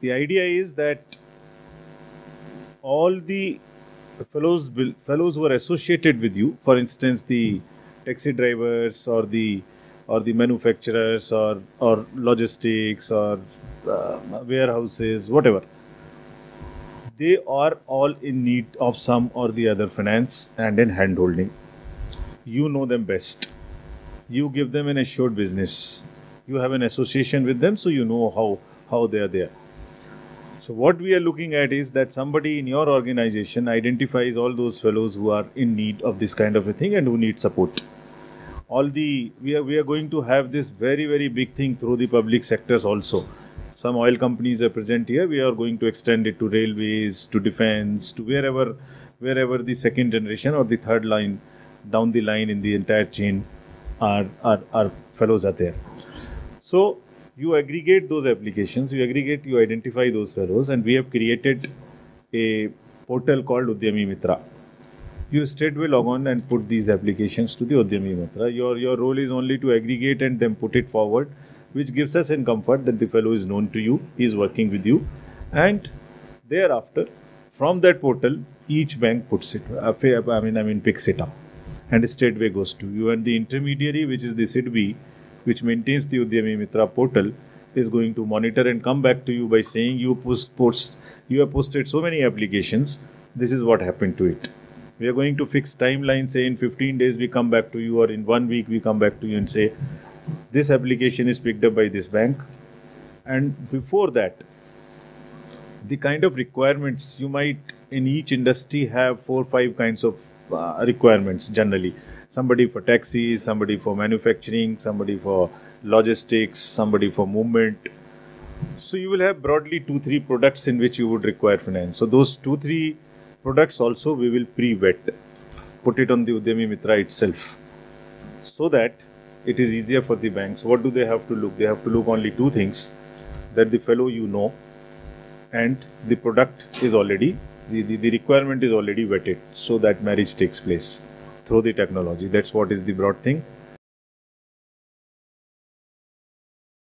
The idea is that all the fellows who are associated with you, for instance, the taxi drivers or the manufacturers or logistics or warehouses, whatever, they are all in need of some or the other finance and in handholding. You know them best. You give them an assured business. You have an association with them, so you know how they are there. So what we are looking at is that somebody in your organization identifies all those fellows who are in need of this kind of a thing and who need support. We are going to have this very, very big thing through the public sectors also. Some oil companies are present here. We are going to extend it to railways, to defense, to wherever the second generation or the third line down the line in the entire chain our fellows are there. So you aggregate those applications, you identify those fellows, and we have created a portal called Udyami Mitra. You straightway log on and put these applications to the Udyami Mitra. Your role is only to aggregate and then put it forward, which gives us in comfort that the fellow is known to you, he is working with you, and thereafter, from that portal, each bank puts it, picks it up, and straightway goes to you. And the intermediary, which is the SIDB, which maintains the Udyami Mitra portal, is going to monitor and come back to you by saying you have posted so many applications, this is what happened to it. We are going to fix timeline, say in 15 days we come back to you, or in 1 week we come back to you and say, this application is picked up by this bank. And before that, the kind of requirements you might in each industry have 4 or 5 kinds of requirements generally. Somebody for taxis, somebody for manufacturing, somebody for logistics, somebody for movement. So you will have broadly 2-3 products in which you would require finance. So those 2-3 products also we will pre-vet, put it on the Udyami Mitra itself, so that it is easier for the banks. What do they have to look? They have to look only 2 things: that the fellow you know, and the product is already, the requirement is already vetted, so that marriage takes place through the technology. That's what is the broad thing.